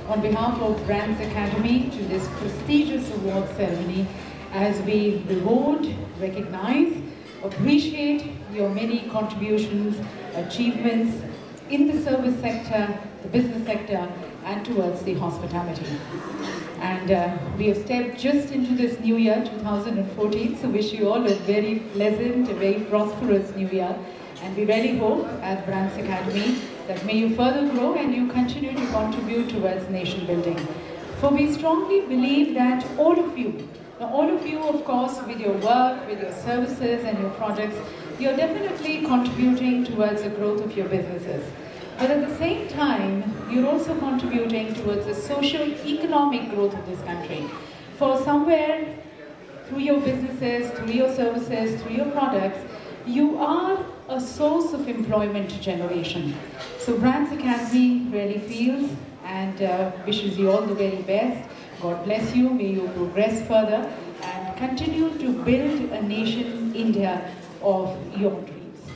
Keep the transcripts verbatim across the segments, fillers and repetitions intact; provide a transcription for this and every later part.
on behalf of Brands Academy to this prestigious award ceremony as we reward, recognize, appreciate your many contributions, achievements in the service sector, the business sector, and towards the hospitality. And uh, we have stepped just into this new year, two thousand fourteen, so wish you all a very pleasant, a very prosperous new year. And we really hope at Brands Academy that may you further grow and you continue to contribute towards nation building. For we strongly believe that all of you, now all of you of course with your work, with your services and your projects, you're definitely contributing towards the growth of your businesses. But at the same time, you're also contributing towards the socio-economic growth of this country. For somewhere, through your businesses, through your services, through your products, you are a source of employment generation. So Brands Academy really feels and uh, wishes you all the very best. God bless you, may you progress further and continue to build a nation, India, of your dreams.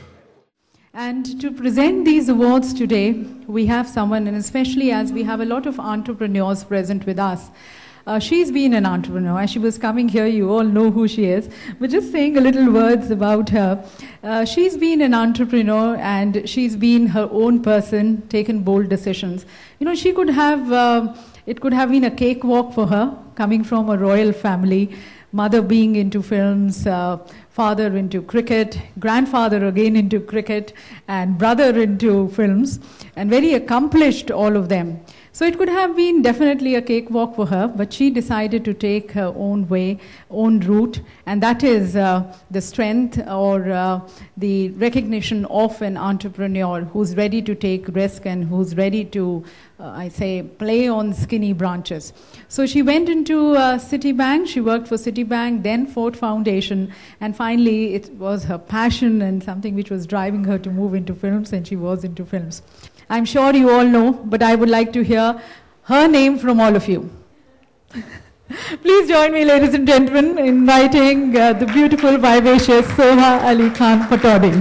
And to present these awards today, we have someone, and especially as we have a lot of entrepreneurs present with us. Uh, she's been an entrepreneur. As she was coming here, you all know who she is. But just saying a little words about her. Uh, she's been an entrepreneur and she's been her own person, taken bold decisions. You know, she could have, uh, it could have been a cakewalk for her, coming from a royal family, mother being into films, uh, father into cricket, grandfather again into cricket, and brother into films, and very accomplished, all of them. So it could have been definitely a cakewalk for her, but she decided to take her own way, own route, and that is uh, the strength or uh, the recognition of an entrepreneur who's ready to take risk and who's ready to, uh, I say, play on skinny branches. So she went into uh, Citibank, she worked for Citibank, then Ford Foundation, and finally it was her passion and something which was driving her to move into films, and she was into films. I'm sure you all know, but I would like to hear her name from all of you. Please join me, ladies and gentlemen, in inviting uh, the beautiful, vivacious Soha Ali Khan Patodi.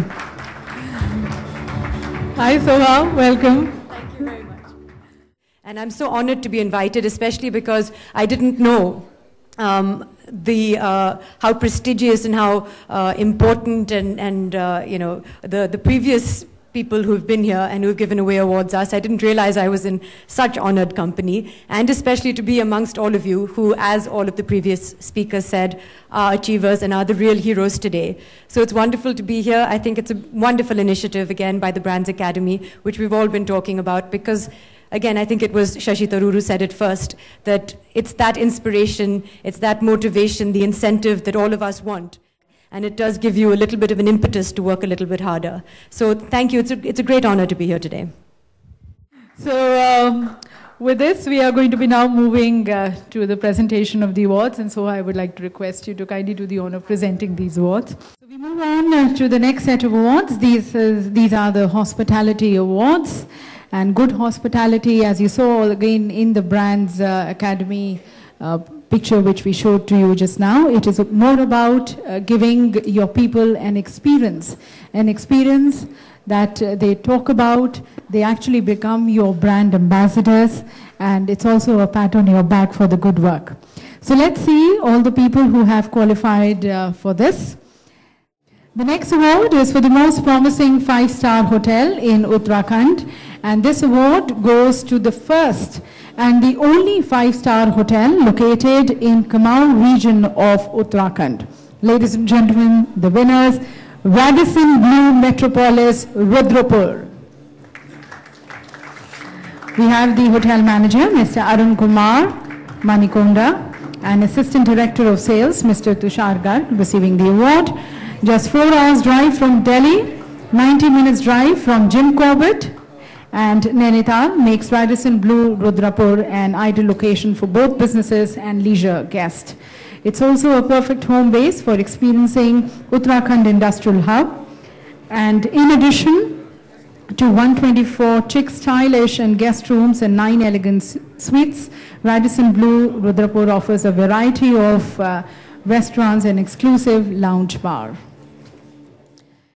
Hi Soha, welcome. Thank you very much. And I'm so honored to be invited, especially because I didn't know um, the uh, how prestigious and how uh, important and, and uh, you know, the, the previous people who've been here and who've given away awards us. I didn't realize I was in such honored company, and especially to be amongst all of you who, as all of the previous speakers said, are achievers and are the real heroes today. So it's wonderful to be here. I think it's a wonderful initiative, again, by the Brands Academy, which we've all been talking about, because again, I think it was Shashi Tharoor who said it first, that it's that inspiration, it's that motivation, the incentive that all of us want. And it does give you a little bit of an impetus to work a little bit harder. So thank you. It's a, it's a great honor to be here today. So um, with this, we are going to be now moving uh, to the presentation of the awards. And so I would like to request you to kindly do the honor of presenting these awards. So we move on uh, to the next set of awards. These, is, these are the Hospitality Awards. And good hospitality, as you saw again in the Brands uh, Academy uh, picture which we showed to you just now. It is more about uh, giving your people an experience, an experience that uh, they talk about, they actually become your brand ambassadors, and it's also a pat on your back for the good work. So let's see all the people who have qualified uh, for this. The next award is for the most promising five-star hotel in Uttarakhand, and this award goes to the first and the only five-star hotel located in Kumaon region of Uttarakhand. Ladies and gentlemen, the winners, Radisson Blu Metropolis, Rudrapur. We have the hotel manager, Mister Arun Kumar Manikonda, and Assistant Director of Sales, Mister Tushar Garg, receiving the award. Just four hours drive from Delhi, ninety minutes drive from Jim Corbett, and Nainital makes Radisson Blu Rudrapur an ideal location for both businesses and leisure guests. It's also a perfect home base for experiencing Uttarakhand Industrial Hub. And in addition to one hundred twenty-four chic, stylish and guest rooms and nine elegant suites, Radisson Blu Rudrapur offers a variety of uh, restaurants and exclusive lounge bar.